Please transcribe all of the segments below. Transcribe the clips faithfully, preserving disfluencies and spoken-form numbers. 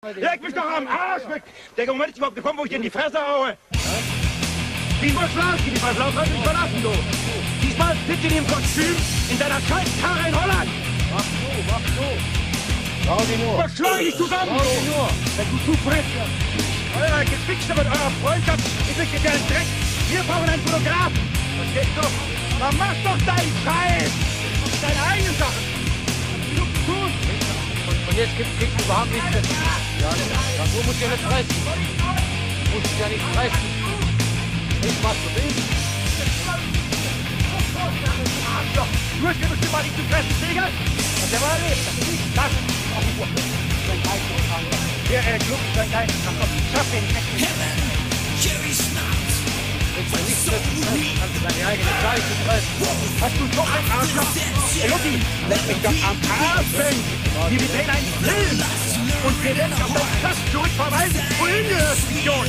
Leg mich doch am Arsch weg! Der Moment ist überhaupt gekommen, wo ich dir in die Fresse haue! Diesmal schlag ich dir die Fresse, sonst sollst du mich verlassen, du! Diesmal sitzt in dem Kostüm in deiner Scheißkarre in Holland! Mach so, mach so! Schau dir nur! Was schlag ich zusammen, Schau du! dir nur! Wenn du zu frech bist! Euer Gefickste mit eurer Freundschaft entwickelt ja einen Dreck! Wir brauchen einen Fotografen! Verstehst du? Dann mach doch deinen Scheiß! Deine eigenen Sachen! Wie du tun! Und jetzt gibt es überhaupt nichts mehr. Ja, so muss ich ja nicht fressen. Muss ich ja nicht fressen. Ich was du willst. Du hast mir bestimmt mal nicht zu fressen, Digga! Was der mal erlebt, das ist nicht das! Der äh, Club ist ein Geist. Schaff den nicht. Wenn du nichts fressen kannst, kannst du deine eigene Scheiße fressen. Hast du so ein Arschloch? Ey, Lucky, leck mich doch am Arsch, Mensch! Wir drehen einen Film! Und wir werden dich auf deinen Platz zurückverweisen! Wohin gehörst du, Idiot?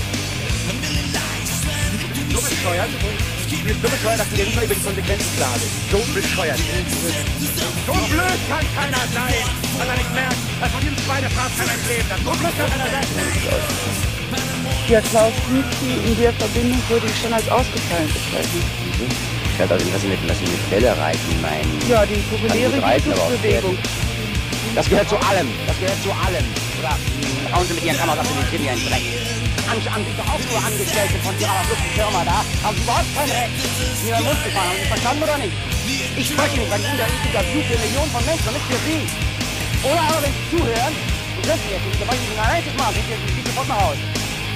So bescheuert? Du bist so bescheuert, dass du dir nicht mal über die Konsequenzen klar bist. So bescheuert. So blöd kann keiner sein, dass er nicht merkt, dass von diesem Schweinefass keiner lebt. So blöd kann keiner sein. Ja, Klaus Lüthi in der Verbindung würde ich schon als ausgefallen bezeichnen. Ich hatte auch Interesse mit, was Sie mit Bälle reiten meinen. Ja, die populäre Reiten, aber auch Bewegung. Das gehört zu allem. Das gehört zu allem. Oder mh, hauen Sie mit Ihren Kameras in den Krimi einen Dreck. An, an sich doch auch nur Angestellte von Ihrer verfluchten Firma da. Haben Sie überhaupt kein Recht. Mir den Mund gefahren. Haben Sie verstanden oder nicht? Ich spreche nicht, weil ich interview für Millionen von Menschen und nicht für Sie. Oder aber, wenn Sie zuhören, und können Sie jetzt nicht, dann mache ich Ihnen ein einziges Mal. Ich gehe sofort nach Hause.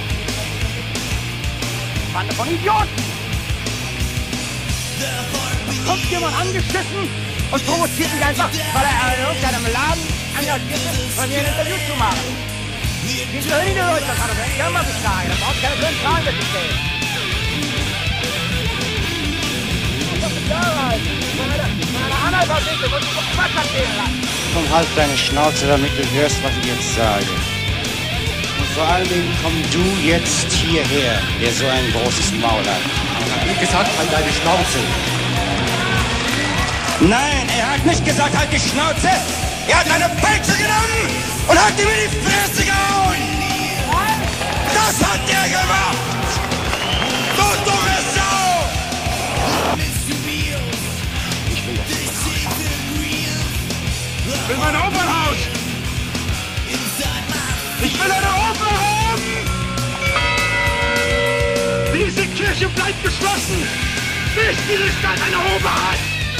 Bande von Idioten! Da kommt jemand angeschissen und provoziert mich einfach, weil er in irgendeinem Laden engagiert ist, von mir ein Interview zu machen. Die hören die Leute, das kann doch nicht immer bezahlen. Da braucht keine blöden Fragen mit sich stellen. Komm, halt deine Schnauze, damit du hörst, was ich jetzt sage. Und vor allen Dingen komm du jetzt hierher, der so ein großes Maul hat. Wie gesagt, halt deine Schnauze. Nein, er hat nicht gesagt, halt die Schnauze. Er hat eine Peitsche genommen und hat ihm in die Fresse gehauen. Das hat er gemacht. Du dumme Sau. Ich will mein Opernhaus! Ich will eine Oper haben! Diese Kirche bleibt geschlossen, bis diese Stadt eine Oper hat!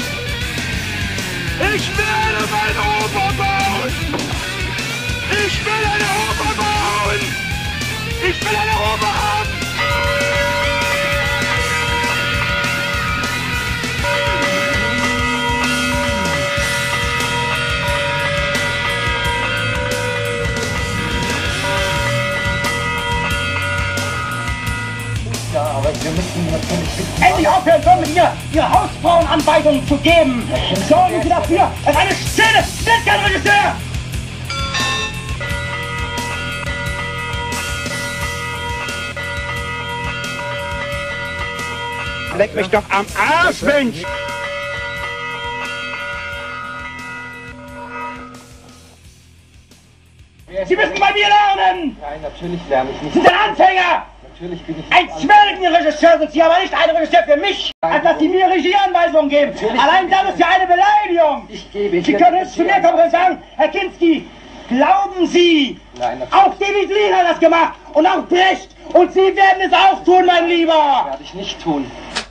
Ich werde meine Oper bauen! Ich will eine Oper bauen! Ich will eine Oper haben! Ja, aber wir müssen natürlich... Endlich aufhören sollen, mit ihr ihre Hausfrauenanweisungen zu geben! Sorgen Sie dafür, dass eine Szene ist, kein Regisseur! Leck mich doch am Arsch, Mensch! Sie müssen bei mir lernen! Nein, natürlich lerne ich nicht. Sie sind ein Anfänger! Natürlich bin ich Ein Zwergenregisseur sind Sie, aber nicht ein Regisseur für mich! Als dass Sie mir Regieanweisungen geben! Allein das ist ja eine Beleidigung! Ich gebe Sie können jetzt zu mir kommen und sagen, Herr Kinski, glauben Sie, Nein, natürlich auch David Lean hat das gemacht und auch Brecht und Sie werden es auch tun, mein Lieber! werde ich nicht tun.